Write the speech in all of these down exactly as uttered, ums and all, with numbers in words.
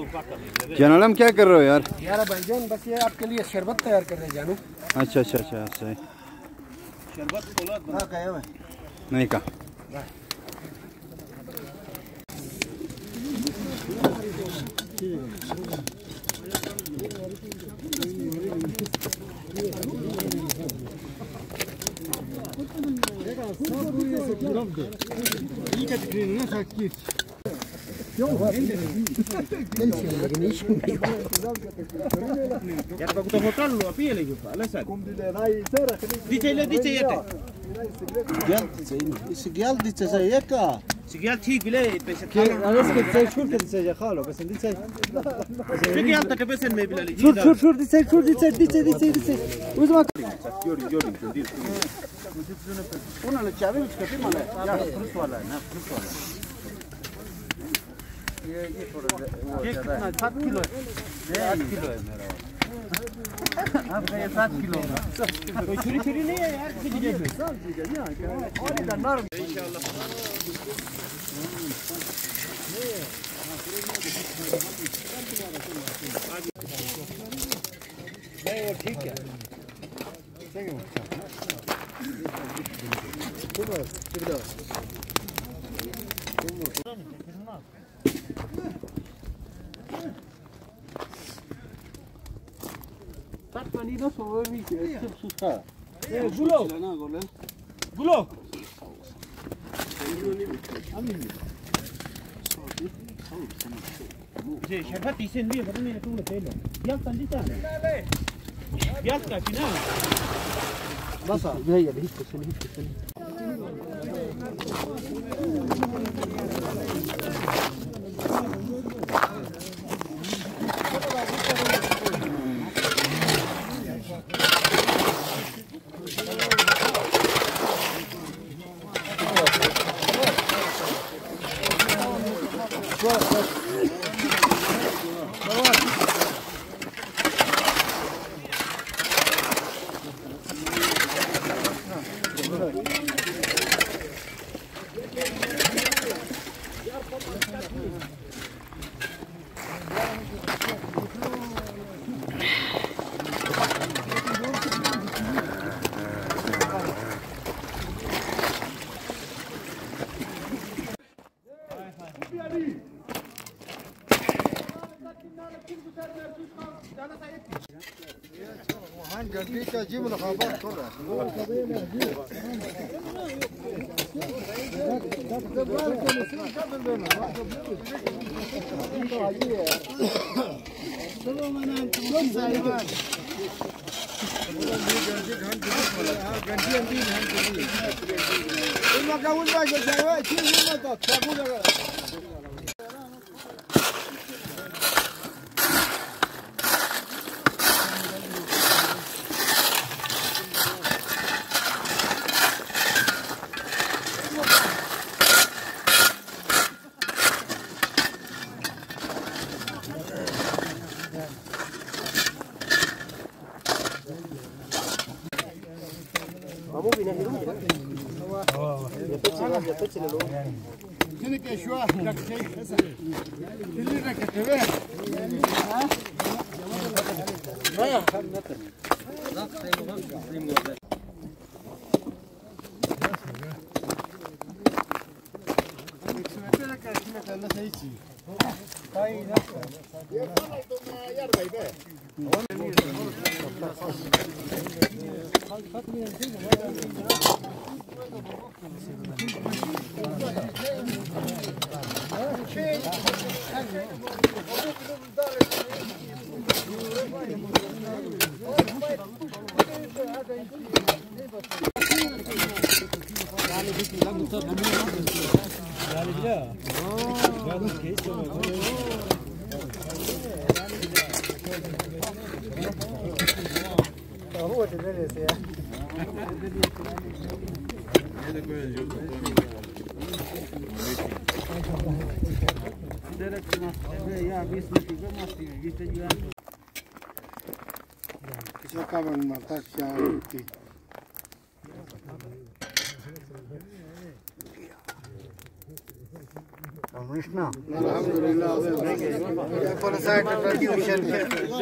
जानम क्या कर रहे हो यार? यार भाईजान बस ये आपके लिए शरबत तैयार कर रहे जानू। अच्छा अच्छा अच्छा सही। शरबत खोला ना कहे हुए नहीं का Jatko kutoa kallua pielikin päälle sen. Dice le dice yete. سجال دي تزيكا سجال تيجي ليه بس انا اسكت زي شو كده زي خاله بس دي زي سجال تكبس ما بلا لي شو شو شو دي زي شو دي زي دي زي دي زي وزما يوري يوري يوري una le chavi che più male ya frutto alla na frutto alla ये ये थोड़ा कितना सात किलो है आठ किलो है मेरा आपका ये सात किलो कोई छुरी छुरी नहीं है यार किसी जगह पे सब चीज है और इधर नरम इंशाल्लाह नहीं वो ठीक है सही है super super Tatmanino solo mi che su sta. Eh, gulo. Gulo. Je, şerbat isen diye bana ne tuğla pelo. Yaktan di tane. Yakta final. Nasıl? Ya ya hiç kesin hiç kesin. وهان جديد اجيب الخبر كله Tiene que ayudar a que esa. Tiene que ver. Vaya. Isso acaba de matar aqui. مشنا الحمد لله كل ساعه تبدي وشركه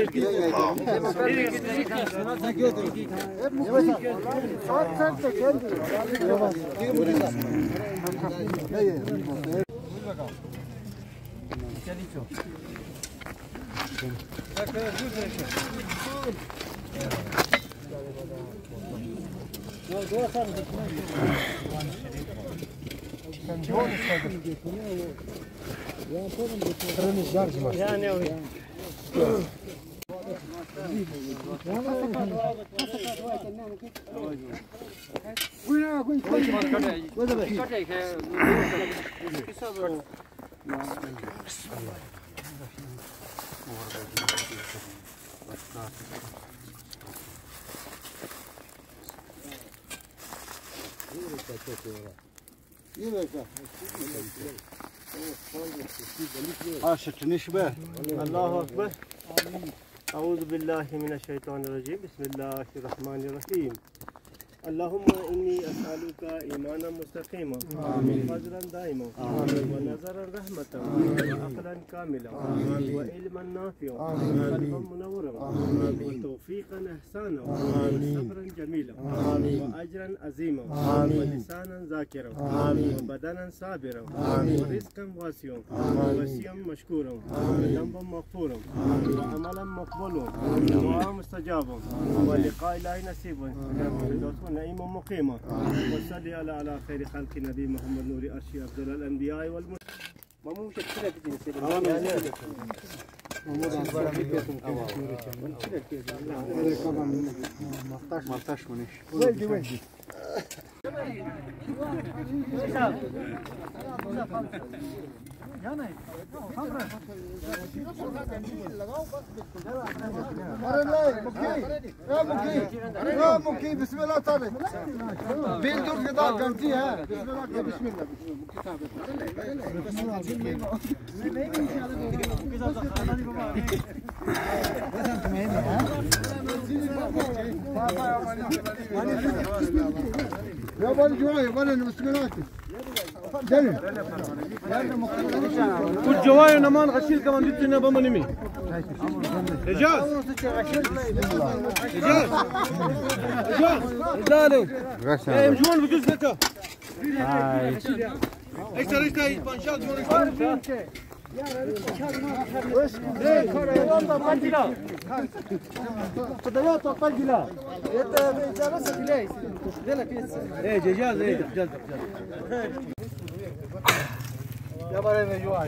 عاشت نشبه الله أكبر. أعوذ بالله من الشيطان الرجيم. بسم الله الرحمن الرحيم. اللهم إني أسألك إيمانا مستقيما وفضلا دائما ونظرا رحمة وعقلا كاملا وعلما نافعا وقلبا منورا وتوفيقا إحسانا وصبرا جميلا وأجرا عظيما ولسانا ذاكرا وبدنا صابرا ورزقا واسعا ووسيعا مشكورا وذنبا مغفورا وعملا مقبولا ودعاء مستجابا ولقاء الله نصيبا نعيم مقيما. وصلي على على خير خلق نبي محمد نور أرشي أفضل الأنبياء والمرسلين. ما مو مشكلة كده سيدي. مالتاش منيش ويدي ويدي يا مكي بسم الله طارق بين دور كده غنتي ها بسم الله بسم الله يا بني جواي بني بسم الله كل جواي نمان غسيل كمان جبتنا بمنمي. إجاز. إجاز. إجاز. إزالو. إيه مجموع بدوس لك. هاي. إيش ترى إيش ترى بانشال جمهور. ايه جاز ايه جاز يا بارين جواي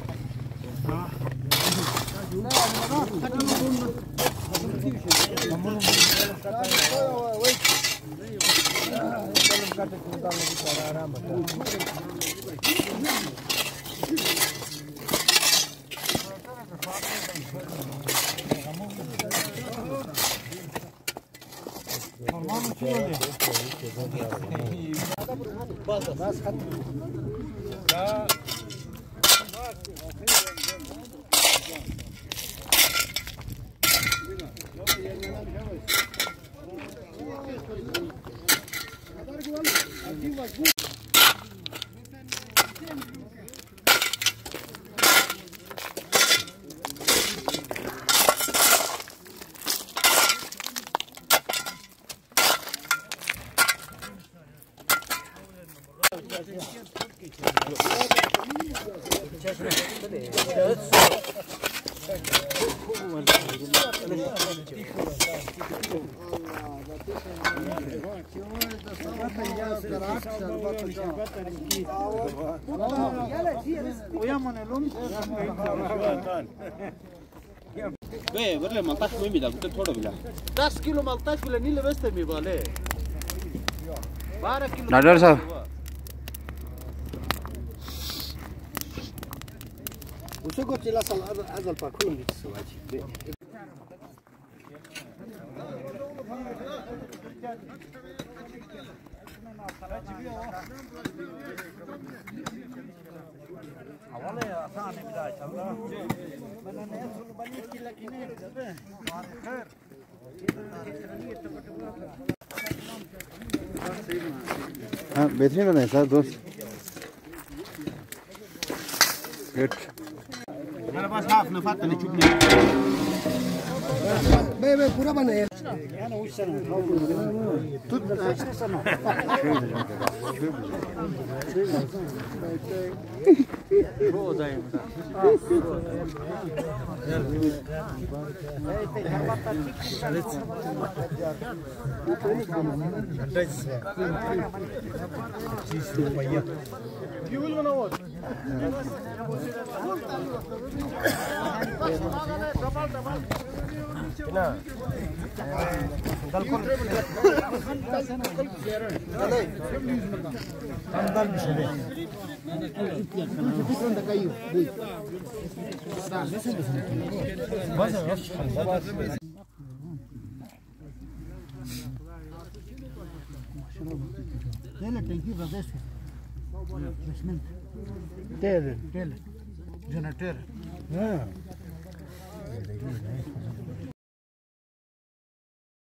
बे बरले मलताश में मिला कुछ थोड़ा मिला दस किलो मलताश मिला नीले वेस्ते में वाले बारह किलो डॉक्टर साहब وشو قلت لي اصل هذا الباركور اللي تسوي हाँ बेहतरीन बनाए सर दोस्त انا بس هاف نفط اللي تشوفني بي بي पूरा बने انا وش سنه سنه Tele, tele, generator.